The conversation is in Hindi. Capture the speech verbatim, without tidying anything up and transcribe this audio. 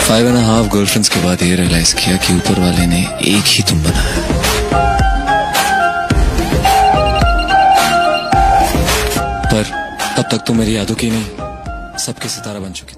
फाइव एंड हाफ गर्लफ्रेंड्स के बाद ये रियलाइज किया कि ऊपर वाले ने एक ही तुम बनाया। पर तब तक तो मेरी यादों की नहीं, सबके सितारा बन चुके थे।